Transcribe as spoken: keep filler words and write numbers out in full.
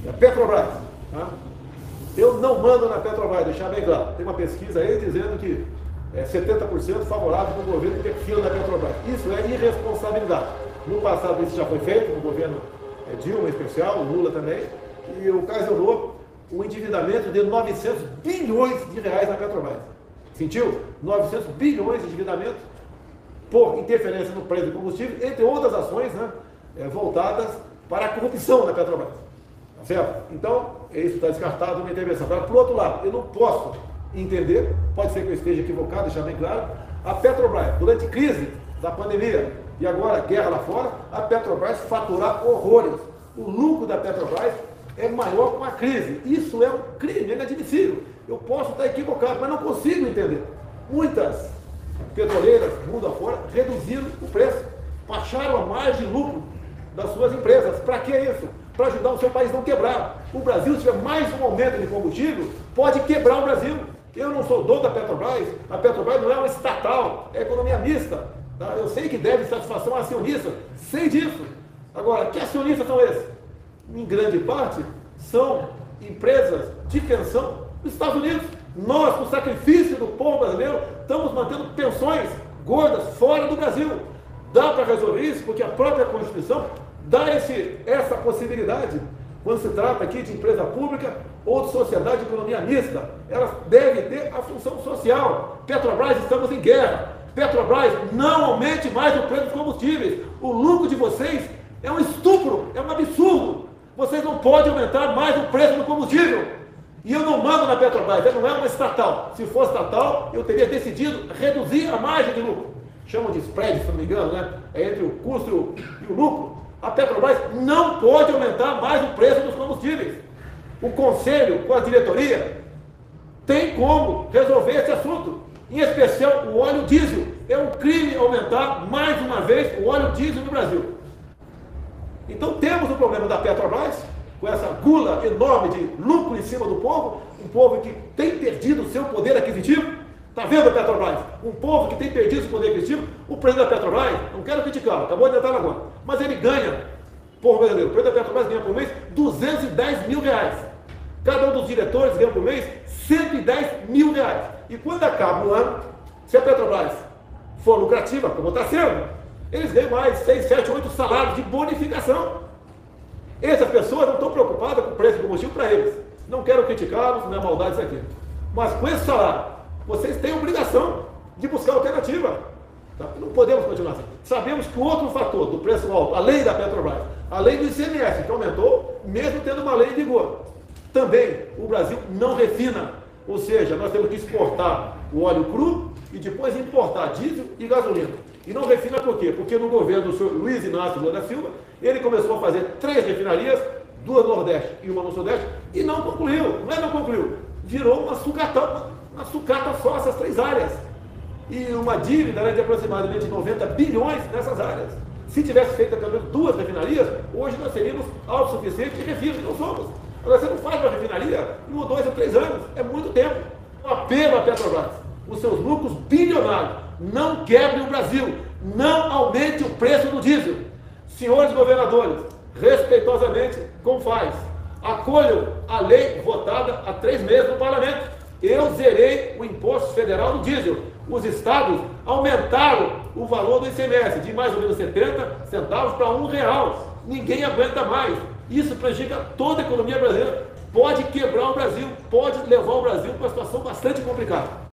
A Petrobras. Tá? Eu não mando na Petrobras, deixar bem claro. Tem uma pesquisa aí dizendo que é setenta por cento favorável para o governo ter fila na Petrobras. Isso é irresponsabilidade. No passado isso já foi feito, no governo é, Dilma em especial, o Lula também, e ocasionou o endividamento de novecentos bilhões de reais na Petrobras. Sentiu? novecentos bilhões de endividamento por interferência no preço do combustível, entre outras ações, né, é, voltadas para a corrupção na Petrobras. Tá certo? Então, isso está descartado uma intervenção. Agora, por outro lado, eu não posso entender, pode ser que eu esteja equivocado, deixar bem claro, a Petrobras, durante a crise da pandemia e agora guerra lá fora, a Petrobras faturar horrores. O lucro da Petrobras é maior com a crise. Isso é um crime, é inadmissível. Eu posso estar equivocado, mas não consigo entender. Muitas petroleiras, mundo afora, reduziram o preço, baixaram a margem de lucro das suas empresas. Para que isso? Para ajudar o seu país a não quebrar. O Brasil, se tiver mais um aumento de combustível, pode quebrar o Brasil. Eu não sou dono da Petrobras, a Petrobras não é uma estatal, é economia mista. Tá? Eu sei que deve satisfação a acionista, sei disso. Agora, que acionistas são esses? Em grande parte, são empresas de pensão dos Estados Unidos. Nós, com o sacrifício do povo brasileiro, estamos mantendo pensões gordas fora do Brasil. Dá para resolver isso, porque a própria Constituição dá esse, essa possibilidade. Quando se trata aqui de empresa pública ou de sociedade de economia mista, elas devem ter a função social. Petrobras, estamos em guerra. Petrobras, não aumente mais o preço dos combustíveis. O lucro de vocês é um estupro, é um absurdo. Vocês não podem aumentar mais o preço do combustível. E eu não mando na Petrobras, ela não é uma estatal. Se fosse estatal, eu teria decidido reduzir a margem de lucro. Chamam de spread, se não me engano, né? É entre o custo e o lucro. A Petrobras não pode aumentar mais o preço dos combustíveis. O conselho, com a diretoria, tem como resolver esse assunto. Em especial o óleo diesel. É um crime aumentar mais uma vez o óleo diesel no Brasil. Então temos o problema da Petrobras, com essa gula enorme de lucro em cima do povo, um povo que tem perdido o seu poder aquisitivo. Está vendo a Petrobras? Um povo que tem perdido o poder aquisitivo. O presidente da Petrobras, não quero criticar, acabou de entrar agora, mas ele ganha, povo brasileiro, o presidente da Petrobras ganha por mês duzentos e dez mil reais. Cada um dos diretores ganha por mês cento e dez mil reais. E quando acaba o ano, se a Petrobras for lucrativa, como está sendo, eles ganham mais seis, sete, oito salários de bonificação. Essas pessoas não estão preocupadas com o preço do combustível para eles. Não quero criticá-los, não é maldade isso aqui. Mas com esse salário, vocês têm a obrigação de buscar alternativa. Tá? Não podemos continuar assim. Sabemos que o outro fator do preço alto, além da Petrobras, além do I C M S, que aumentou, mesmo tendo uma lei em vigor, também o Brasil não refina. Ou seja, nós temos que exportar o óleo cru e depois importar diesel e gasolina. E não refina por quê? Porque no governo do senhor Luiz Inácio Lula da Silva, ele começou a fazer três refinarias, duas no Nordeste e uma no Sudeste, e não concluiu. Não é não concluiu. Virou uma sucata, uma sucata só essas três áreas. E uma dívida, né, de aproximadamente noventa bilhões nessas áreas. Se tivesse feito pelo menos duas refinarias, hoje nós seríamos autossuficientes e refino, não somos. Agora você não faz uma refinaria em um, dois ou três anos, é muito tempo. Um apelo à Petrobras, os seus lucros bilionários, não quebre o Brasil, não aumente o preço do diesel. Senhores governadores, respeitosamente, como faz? Acolham a lei votada há três meses no parlamento. Eu zerei o imposto federal do diesel. Os estados aumentaram o valor do I C M S de mais ou menos setenta centavos para um real. Ninguém aguenta mais. Isso prejudica toda a economia brasileira. Pode quebrar o Brasil, pode levar o Brasil para uma situação bastante complicada.